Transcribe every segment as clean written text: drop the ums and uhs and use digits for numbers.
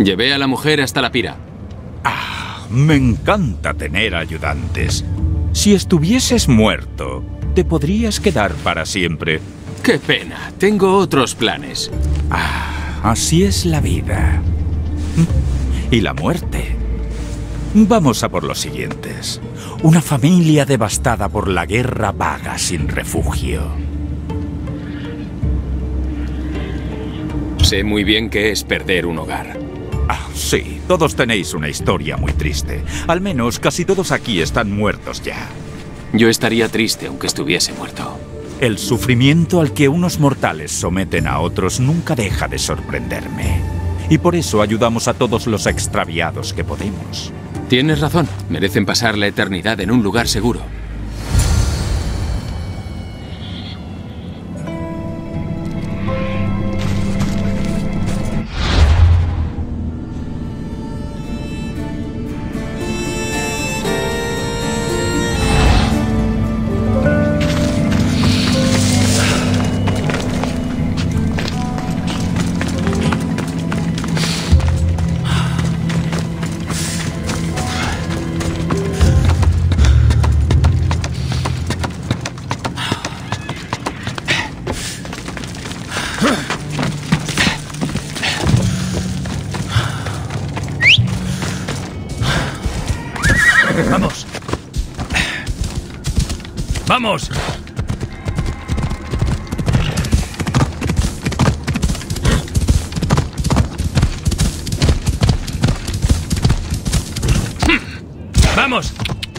Llevé a la mujer hasta la pira. Me encanta tener ayudantes. Si estuvieses muerto, te podrías quedar para siempre. ¡Qué pena! Tengo otros planes. Así es la vida. Y la muerte. Vamos a por los siguientes. Una familia devastada por la guerra vaga sin refugio. Sé muy bien qué es perder un hogar. Sí, todos tenéis una historia muy triste. Al menos casi todos aquí están muertos ya. Yo estaría triste aunque estuviese muerto. El sufrimiento al que unos mortales someten a otros nunca deja de sorprenderme. Y por eso ayudamos a todos los extraviados que podemos. Tienes razón. Merecen pasar la eternidad en un lugar seguro. ¡Vamos! ¡Vamos! ¡Vamos!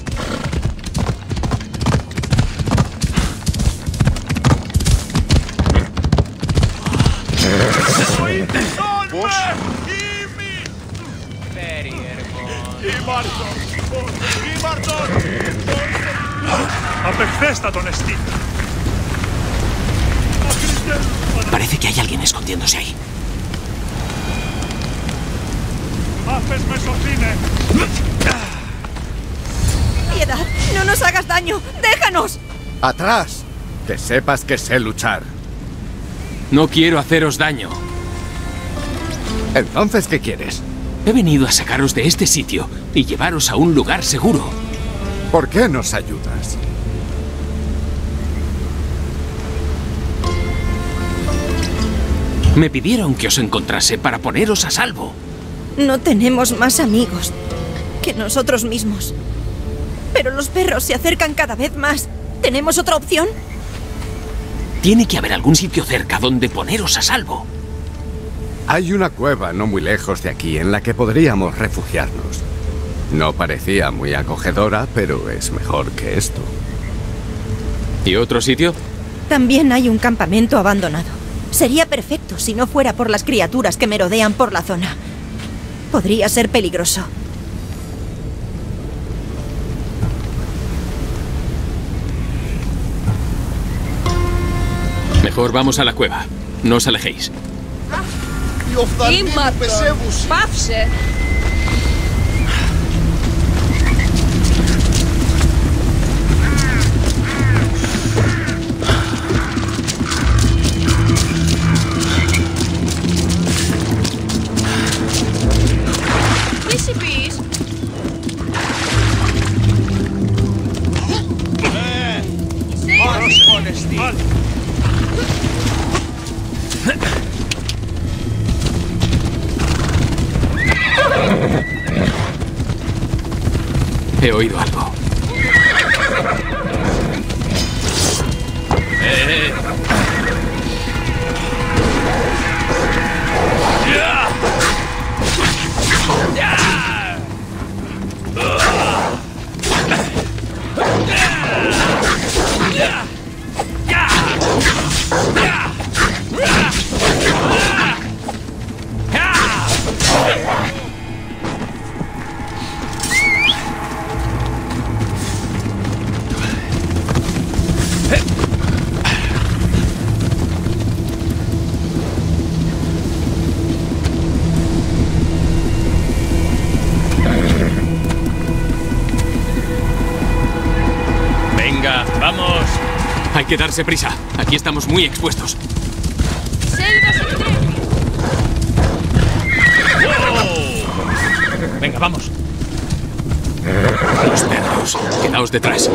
Parece que hay alguien escondiéndose ahí. ¡Piedad! ¡No nos hagas daño! ¡Déjanos! ¡Atrás! Que sepas que sé luchar. No quiero haceros daño. ¿Entonces qué quieres? He venido a sacaros de este sitio y llevaros a un lugar seguro. ¿Por qué nos ayudas? Me pidieron que os encontrase para poneros a salvo. No tenemos más amigos que nosotros mismos. Pero los perros se acercan cada vez más. ¿Tenemos otra opción? Tiene que haber algún sitio cerca donde poneros a salvo. Hay una cueva no muy lejos de aquí en la que podríamos refugiarnos. No parecía muy acogedora, pero es mejor que esto. ¿Y otro sitio? También hay un campamento abandonado. Sería perfecto si no fuera por las criaturas que merodean por la zona. Podría ser peligroso. Mejor vamos a la cueva. No os alejéis. Παύσε! Τι συμπείς? He oído algo. Venga, vamos. Hay que darse prisa. Aquí estamos muy expuestos. Σε είδα σε χτύπη. ¡Oh! vamos. Los perros. Quedaos detrás.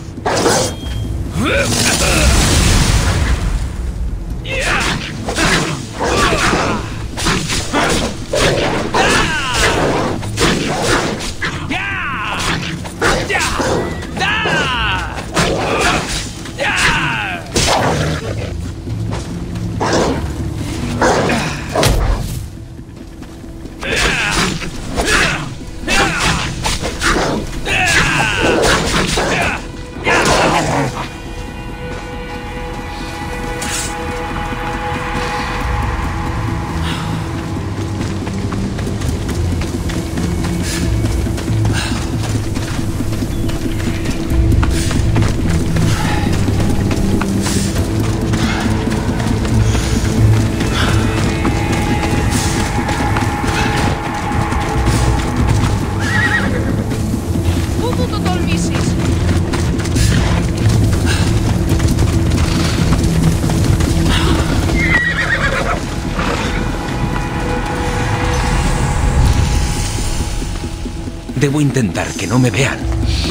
Debo intentar que no me vean.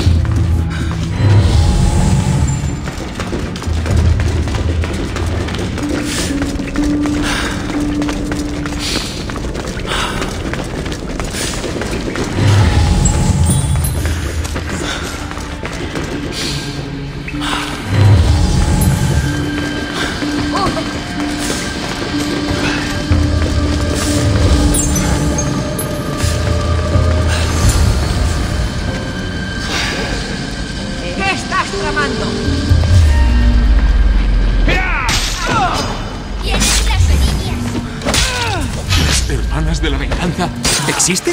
¿De la venganza existen?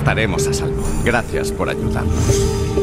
estaremos a salvo. Gracias por ayudarnos.